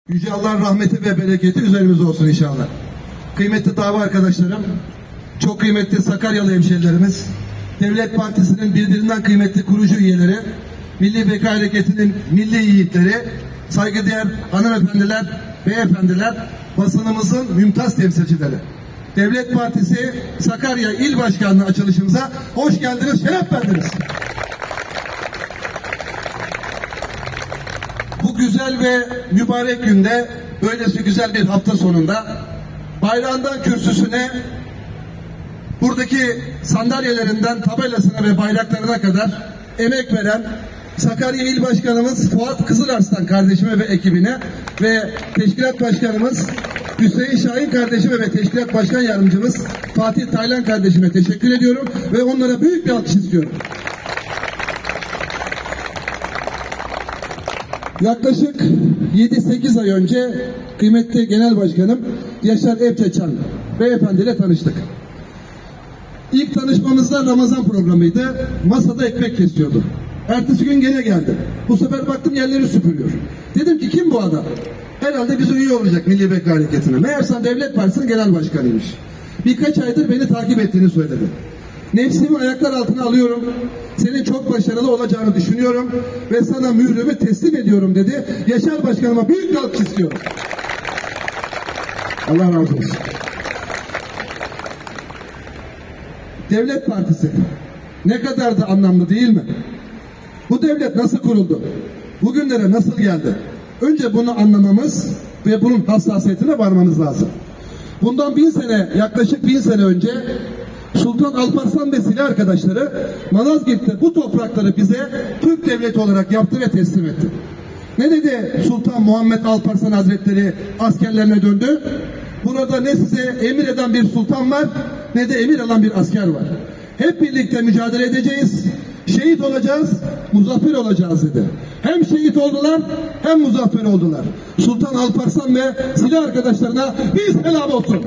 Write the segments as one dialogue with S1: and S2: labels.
S1: Yüce Allah'ın rahmeti ve bereketi üzerimize olsun inşallah. Kıymetli dava arkadaşlarım, çok kıymetli Sakaryalı hemşehrilerimiz, Devlet Partisi'nin birbirinden kıymetli kurucu üyeleri, Milli Beka Hareketi'nin milli yiğitleri, saygıdeğer hanımefendiler, beyefendiler, basınımızın mümtaz temsilcileri. Devlet Partisi Sakarya İl Başkanlığı açılışımıza hoş geldiniz, şeref verdiniz. Bu güzel ve mübarek günde, böylesi güzel bir hafta sonunda, bayrağından kürsüsüne, buradaki sandalyelerinden tabelasına ve bayraklarına kadar emek veren Sakarya İl Başkanımız Fuat Kızılarslan kardeşime ve ekibine ve Teşkilat Başkanımız Hüseyin Şahin kardeşime ve Teşkilat Başkan Yardımcımız Fatih Taylan kardeşime teşekkür ediyorum ve onlara büyük bir alkış istiyorum. Yaklaşık 7-8 ay önce kıymetli Genel Başkanım Yaşar Evçeçan beyefendiyle tanıştık. İlk tanışmamızda Ramazan programıydı. Masada ekmek kesiyordu. Ertesi gün gene geldi. Bu sefer baktım yerleri süpürüyor. Dedim ki kim bu adam? Herhalde bize üye olacak Milli Beka Hareketi'ne. Meğersem Devlet Partisi'nin genel başkanıymış. Birkaç aydır beni takip ettiğini söyledi. Nefsimi ayaklar altına alıyorum. Senin çok başarılı olacağını düşünüyorum ve sana mührümü teslim ediyorum dedi. Yaşar Başkanıma büyük bir alkış istiyorum. Allah razı olsun. Devlet Partisi ne kadar da anlamlı değil mi? Bu devlet nasıl kuruldu? Bugünlere nasıl geldi? Önce bunu anlamamız ve bunun hassasiyetine varmamız lazım. Bundan yaklaşık 1000 sene önce Sultan Alparslan ve silah arkadaşları Malazgirt'te bu toprakları bize Türk devleti olarak yaptı ve teslim etti. Ne dedi Sultan Muhammed Alparslan Hazretleri askerlerine döndü? Burada ne size emir eden bir sultan var ne de emir alan bir asker var. Hep birlikte mücadele edeceğiz. Şehit olacağız, muzaffer olacağız dedi. Hem şehit oldular hem muzaffer oldular. Sultan Alparslan ve silah arkadaşlarına bir selam olsun.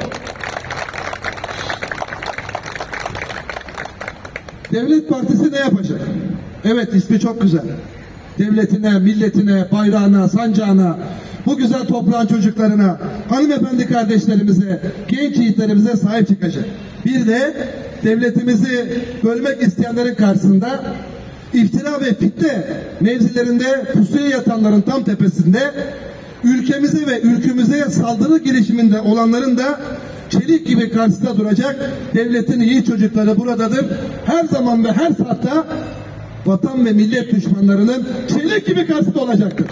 S1: Devlet Partisi ne yapacak? Evet, ismi çok güzel. Devletine, milletine, bayrağına, sancağına, bu güzel toprağın çocuklarına, hanımefendi kardeşlerimize, genç yiğitlerimize sahip çıkacak. Bir de devletimizi bölmek isteyenlerin karşısında iftira ve fitne mevzilerinde pusuya yatanların tam tepesinde ülkemize ve ülkümüze saldırı girişiminde olanların da çelik gibi karşısında duracak devletin yiğit çocukları buradadır. Her zaman ve her saatte vatan ve millet düşmanlarının çelik gibi karşısında olacaktır.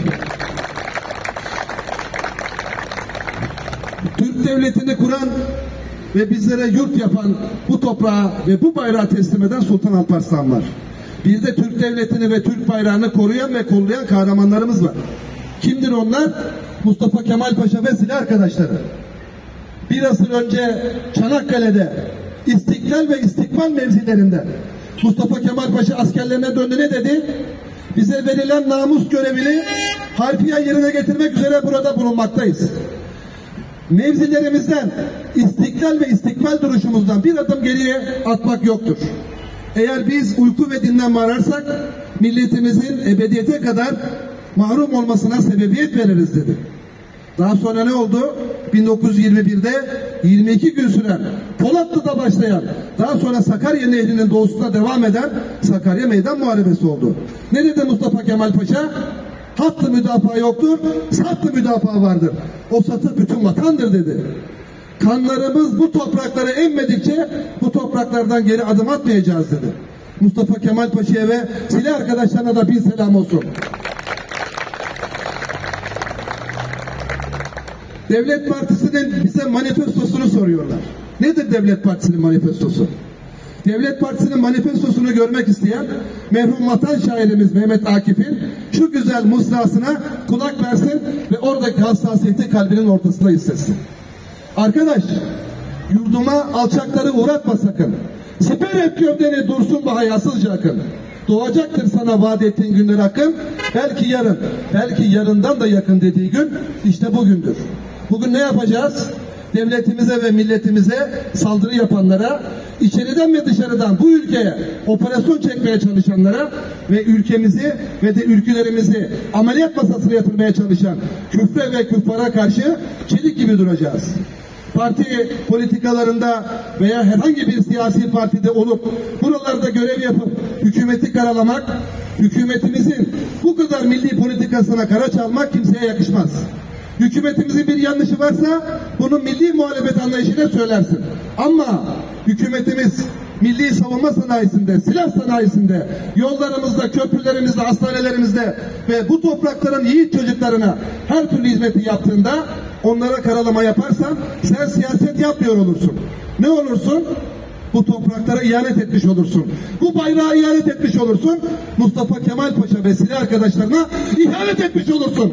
S1: Türk devletini kuran ve bizlere yurt yapan bu toprağı ve bu bayrağı teslim eden Sultan Alparslan var. Bir de Türk devletini ve Türk bayrağını koruyan ve kollayan kahramanlarımız var. Kimdir onlar? Mustafa Kemal Paşa ve silah arkadaşları. Bir asır önce Çanakkale'de İstiklal ve İstikbal mevzilerinde Mustafa Kemal Paşa askerlerine döndü, ne dedi? Bize verilen namus görevini harfiyen yerine getirmek üzere burada bulunmaktayız. Mevzilerimizden, istiklal ve istikbal duruşumuzdan bir adım geriye atmak yoktur. Eğer biz uyku ve dinlenme ararsak milletimizin ebediyete kadar mahrum olmasına sebebiyet veririz dedi. Daha sonra ne oldu? 1921'de 22 gün süren, Polatlı'da başlayan, daha sonra Sakarya Nehri'nin doğusuna devam eden Sakarya Meydan Muharebesi oldu. Ne dedi Mustafa Kemal Paşa? Hattı müdafaa yoktur, sattı müdafaa vardır. O satı bütün vatandır dedi. Kanlarımız bu topraklara emmedikçe bu topraklardan geri adım atmayacağız dedi. Mustafa Kemal Paşa'ya ve silah arkadaşlarına da bir selam olsun. Devlet Partisi'nin bize manifestosunu soruyorlar. Nedir Devlet Partisi'nin manifestosu? Devlet Partisi'nin manifestosunu görmek isteyen merhum vatan şairimiz Mehmet Akif'in şu güzel mısrasına kulak versin ve oradaki hassasiyeti kalbinin ortasında hissetsin. Arkadaş, yurduma alçakları uğratma sakın. Siper et gövdeni dursun bu hayasızca akın. Doğacaktır sana vaat ettiğin günler akın. Belki yarın, belki yarından da yakın dediği gün işte bugündür. Bugün ne yapacağız? devletimize ve milletimize saldırı yapanlara, içeriden ve dışarıdan bu ülkeye operasyon çekmeye çalışanlara ve ülkemizi ve de ülkelerimizi ameliyat masasına yatırmaya çalışan küfre ve küffara karşı çelik gibi duracağız. Parti politikalarında veya herhangi bir siyasi partide olup buralarda görev yapıp hükümeti karalamak, hükümetimizin bu kadar milli politikasına kara çalmak kimseye yakışmaz. Hükümetimizin bir yanlışı varsa bunu milli muhalefet anlayışıyla söylersin. Ama hükümetimiz milli savunma sanayisinde, silah sanayisinde, yollarımızda, köprülerimizde, hastanelerimizde ve bu toprakların yiğit çocuklarına her türlü hizmeti yaptığında onlara karalama yaparsan sen siyaset yapmıyor olursun. Ne olursun? Bu topraklara ihanet etmiş olursun. Bu bayrağı ihanet etmiş olursun. Mustafa Kemal Paşa ve silah arkadaşlarına ihanet etmiş olursun.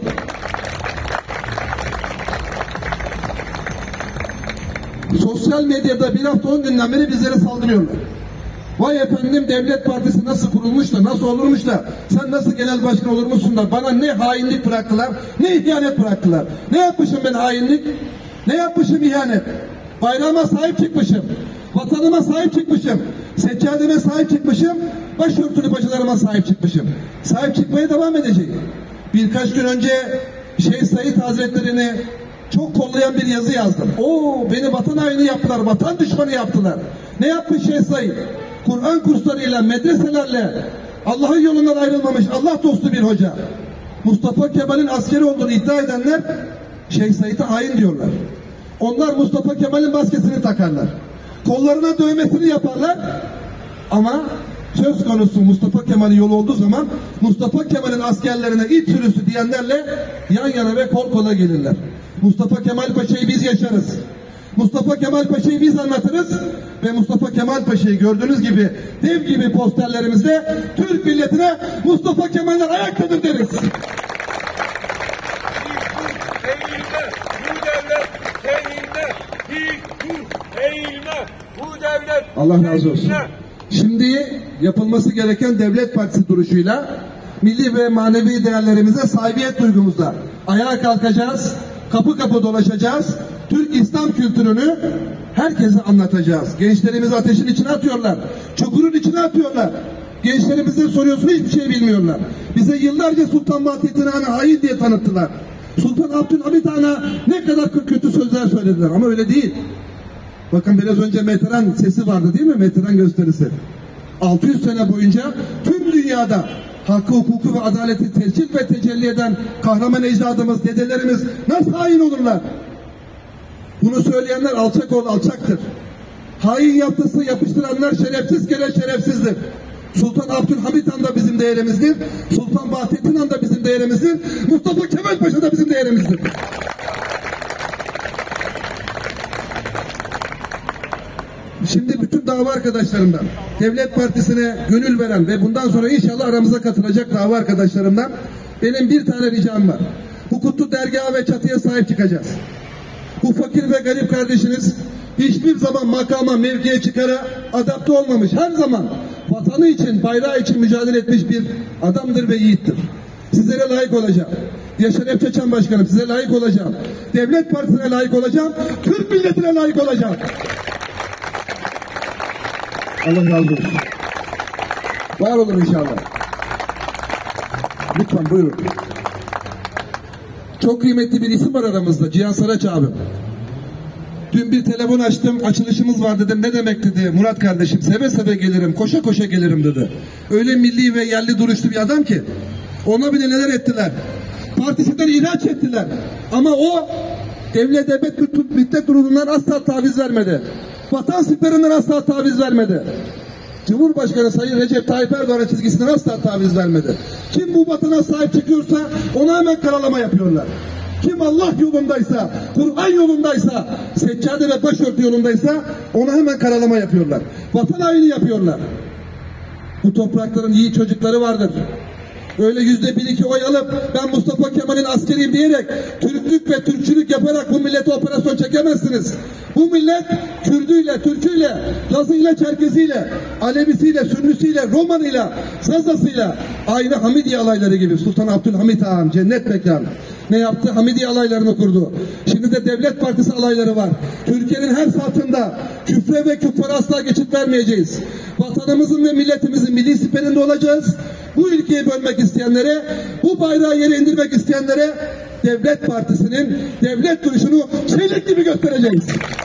S1: Sosyal medyada bir hafta 10 günden beri bizlere saldırıyorlar. Vay efendim, Devlet Partisi nasıl kurulmuş da, nasıl olurmuş da, sen nasıl genel başkan olurmuşsun da, bana ne hainlik bıraktılar, ne ihanet bıraktılar. Ne yapmışım ben hainlik? Ne yapmışım ihanet? Bayrağıma sahip çıkmışım. Vatanıma sahip çıkmışım. Seccademe sahip çıkmışım. Başörtülü bacılarıma sahip çıkmışım. Sahip çıkmaya devam edeceğim. Birkaç gün önce Şeyh Said Hazretleri'ni çok kollayan bir yazı yazdım. Beni vatan haini yaptılar, vatan düşmanı yaptılar. Ne yapmış Şeyh Said? Kur'an kurslarıyla, medreselerle Allah'ın yolundan ayrılmamış Allah dostu bir hoca. Mustafa Kemal'in askeri olduğunu iddia edenler Şeyh Said'e hain diyorlar. Onlar Mustafa Kemal'in maskesini takarlar. Kollarına dövmesini yaparlar. Ama söz konusu Mustafa Kemal'in yolu olduğu zaman Mustafa Kemal'in askerlerine it sürüsü diyenlerle yan yana ve kol kola gelirler. Mustafa Kemal Paşa'yı biz yaşarız. Mustafa Kemal Paşa'yı biz anlatırız ve Mustafa Kemal Paşa'yı gördüğünüz gibi dev gibi posterlerimizde Türk milletine Mustafa Kemal'ler ayaktadır deriz. Allah razı olsun. Şimdi yapılması gereken Devlet Partisi duruşuyla milli ve manevi değerlerimize sahibiyet duygumuzla ayağa kalkacağız, kapı kapı dolaşacağız. Türk İslam kültürünü herkese anlatacağız. Gençlerimizi ateşin içine atıyorlar. Çukurun içine atıyorlar. Gençlerimize soruyorsun, hiçbir şey bilmiyorlar. Bize yıllarca Sultan Vahdettin Han'ı hain diye tanıttılar. Sultan Abdülhamit Han'a ne kadar kötü sözler söylediler ama öyle değil. Bakın biraz önce Meteran sesi vardı değil mi? Meteran gösterisi. 600 sene boyunca tüm dünyada hakkı, hukuku ve adaleti tescil ve tecelli eden kahraman ecdadımız, dedelerimiz nasıl hain olurlar? Bunu söyleyenler alçak oğlu alçaktır. Hain yaptısı yapıştıranlar şerefsiz kere şerefsizdir. Sultan Abdülhamit Han da bizim değerimizdir. Sultan Vahdettin Han da bizim değerimizdir. Mustafa Kemal Paşa da bizim değerimizdir. Şimdi bütün dava arkadaşlarımdan, Devlet Partisi'ne gönül veren ve bundan sonra inşallah aramıza katılacak dava arkadaşlarımdan benim bir tane ricam var. Hukuklu dergaha ve çatıya sahip çıkacağız. Bu fakir ve garip kardeşiniz hiçbir zaman makama, mevkiye, çıkara adapte olmamış. Her zaman vatanı için, bayrağı için mücadele etmiş bir adamdır ve yiğittir. Sizlere layık olacağım. Yaşar Efçeçen Başkanım, size layık olacağım. Devlet Partisi'ne layık olacağım. Türk milletine layık olacağım. Allah razı olsun. Var olun inşallah. Lütfen buyurun. Çok kıymetli bir isim var aramızda. Cihan Saraç abim. Dün bir telefon açtım. Açılışımız var dedim. Ne demek dedi. Murat kardeşim seve seve gelirim. Koşa koşa gelirim dedi. Öyle milli ve yerli duruşlu bir adam ki. Ona bile neler ettiler. Partisinden ihraç ettiler. Ama o devlet millet durumundan asla taviz vermedi. Vatan sırtlarından asla taviz vermedi. Cumhurbaşkanı Sayın Recep Tayyip Erdoğan'ın çizgisinden asla taviz vermedi. Kim bu vatana sahip çıkıyorsa ona hemen karalama yapıyorlar. Kim Allah yolundaysa, Kur'an yolundaysa, seccade ve başörtü yolundaysa ona hemen karalama yapıyorlar. Vatan haini yapıyorlar. Bu toprakların yiğit çocukları vardır. Öyle %1-2 oy alıp ben Mustafa Kemal'in askeriyim diyerek Türklük ve Türkçülük yaparak bu millete operasyon çekemezsiniz. Bu millet Kürdüyle, Türküyle, Lazıyla, Çerkeziyle, Alevisiyle, Sünnüsüyle, Romanıyla, Sazasıyla aynı Hamidiye alayları gibi Sultan Abdülhamit Han, cennet mekan. ne yaptı? Hamidiye alaylarını kurdu. Şimdi de Devlet Partisi alayları var. Türkiye'nin her saatinde küfre ve küffara asla geçit vermeyeceğiz. Vatanımızın ve milletimizin milli siperinde olacağız. Bu ülkeyi bölmek isteyenlere, bu bayrağı yere indirmek isteyenlere Devlet Partisi'nin devlet duruşunu çelik gibi göstereceğiz.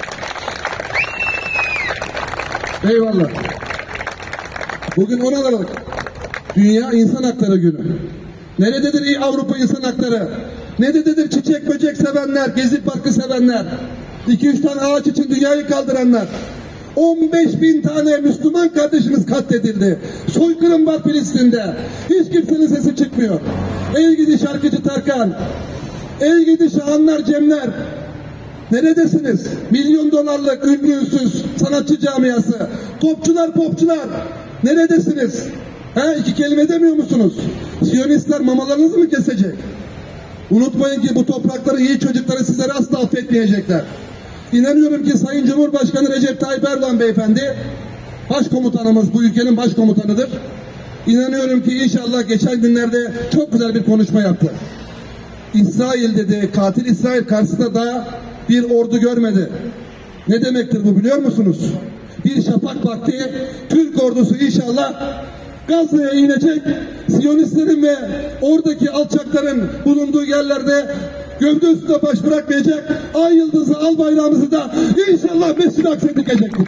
S1: Eyvallah. Bugün 10 Aralık Dünya İnsan Hakları Günü. Nerededir Avrupa İnsan Hakları? Nerededir çiçek böcek sevenler, Gezi Parkı sevenler, 2-3 tane ağaç için dünyayı kaldıranlar? 15.000 tane Müslüman kardeşimiz katledildi. Soykırım var Filistin'de. Hiç kimsenin sesi çıkmıyor. Ey gidi şarkıcı Tarkan, ey gidi şahanlar Cemler, neredesiniz? Milyon dolarlık ünlü ünsüz sanatçı camiası, topçular popçular, neredesiniz? İki kelime demiyor musunuz? Siyonistler mamalarınızı mı kesecek? Unutmayın ki bu toprakların iyi çocukları sizleri asla affetmeyecekler. İnanıyorum ki Sayın Cumhurbaşkanı Recep Tayyip Erdoğan beyefendi, başkomutanımız, bu ülkenin başkomutanıdır. İnanıyorum ki inşallah geçen günlerde çok güzel bir konuşma yaptı. İsrail dedi, katil İsrail karşısında daha bir ordu görmedi. Ne demektir bu biliyor musunuz? Bir şafak vakti Türk ordusu inşallah Gazze'ye inecek, Siyonistlerin ve oradaki alçakların bulunduğu yerlerde gövde üstüne baş bırakmayacak, ay yıldızı, al bayrağımızı da inşallah Mescid-i Aksa'ya dikecektir.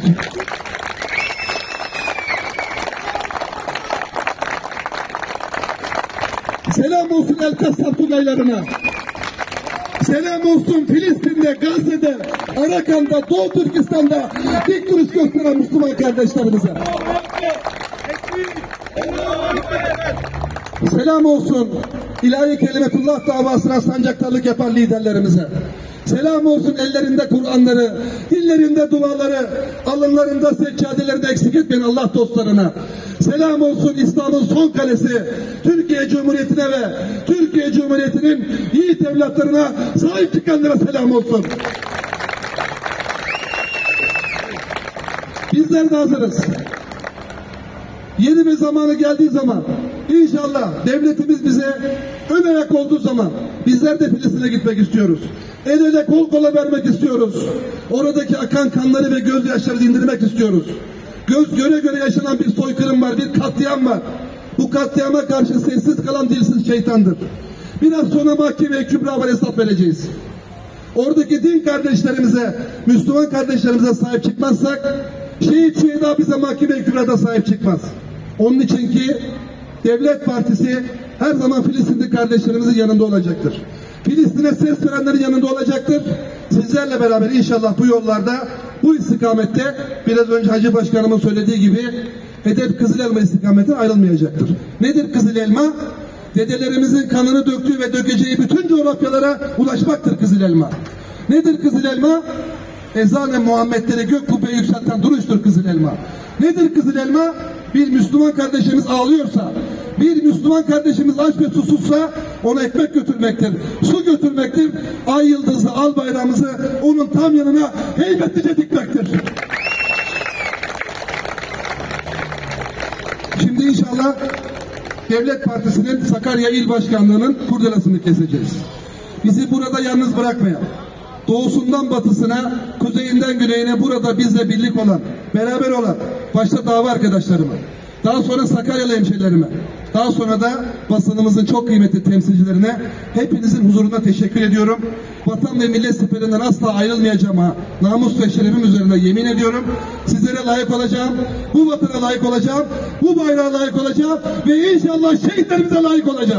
S1: Selam olsun El Kassab Tugaylarına. Selam olsun Filistin'de, Gazze'de, Arakan'da, Doğu Türkistan'da dik duruş gösteren Müslüman kardeşlerimize. Selam olsun İlahi Kelimetullah davasına sancaktarlık yapan liderlerimize. Selam olsun ellerinde Kur'anları, dillerinde duaları, alınlarında seccadelerinde eksik etmeyen Allah dostlarına. Selam olsun İslam'ın son kalesi, Türkiye Cumhuriyeti'ne ve Türkiye Cumhuriyeti'nin yiğit evlatlarına sahip çıkanlara selam olsun. Bizler de hazırız. Yeni bir zamanı geldiği zaman inşallah devletimiz bize ön ayak olduğu zaman bizler de Filistin'e gitmek istiyoruz. El ele kol kola vermek istiyoruz. Oradaki akan kanları ve gözyaşları dindirmek istiyoruz. Göz göre göre yaşanan bir soykırım var, bir katliam var. Bu katliama karşı sessiz kalan dilsiz şeytandır. Biraz sonra mahkemeye kübra var, hesap vereceğiz. Oradaki din kardeşlerimize, Müslüman kardeşlerimize sahip çıkmazsak şehit şehida bize mahkeme-i kübrada sahip çıkmaz. Onun için ki Devlet Partisi her zaman Filistinli kardeşlerimizin yanında olacaktır. Filistin'e ses verenlerin yanında olacaktır. Sizlerle beraber inşallah bu yollarda, bu istikamette biraz önce Hacı Başkanımın söylediği gibi hedef Kızıl Elma istikametine ayrılmayacaktır. Nedir Kızıl Elma? Dedelerimizin kanını döktüğü ve dökeceği bütün coğrafyalara ulaşmaktır Kızıl Elma. Nedir Kızıl Elma? Ezan-ı Muhammedleri gök kubbeye yükselten duruştur Kızıl Elma. Nedir Kızıl Elma? Bir Müslüman kardeşimiz ağlıyorsa, bir Müslüman kardeşimiz aç ve susuzsa ona ekmek götürmektir, su götürmektir, ay yıldızlı al bayrağımızı onun tam yanına heybetlice dikmektir. Şimdi inşallah Devlet Partisi'nin Sakarya İl Başkanlığı'nın kurdelasını keseceğiz. Bizi burada yalnız bırakmayan, doğusundan batısına, kuzeyinden güneyine burada bizle birlik olan, beraber olan, başta dava arkadaşlarıma, daha sonra Sakaryalı hemşehrilerime, daha sonra da basınımızın çok kıymetli temsilcilerine hepinizin huzurunda teşekkür ediyorum. Vatan ve millet siperinden asla ayrılmayacağıma namus ve şerefim üzerine yemin ediyorum. Sizlere layık olacağım, bu vatana layık olacağım, bu bayrağa layık olacağım ve inşallah şehitlerimize layık olacağım.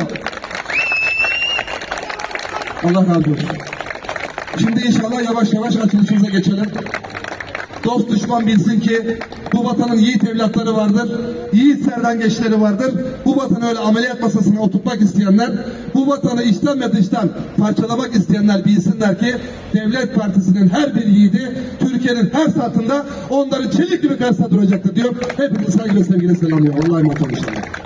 S1: Allah razı olsun. Şimdi inşallah yavaş yavaş açılışımıza geçelim. Dost düşman bilsin ki bu vatanın yiğit evlatları vardır, yiğit serdengeçleri vardır. Bu vatanı öyle ameliyat masasına oturtmak isteyenler, bu vatanı içten ve dıştan parçalamak isteyenler bilsinler ki Devlet Partisi'nin her bir yiğidi Türkiye'nin her saatinde onların çelik gibi karşısında duracaktır diyor. Hepinizi saygıyla sevgiyle selamlıyorum. Allah'a emanet olun inşallah.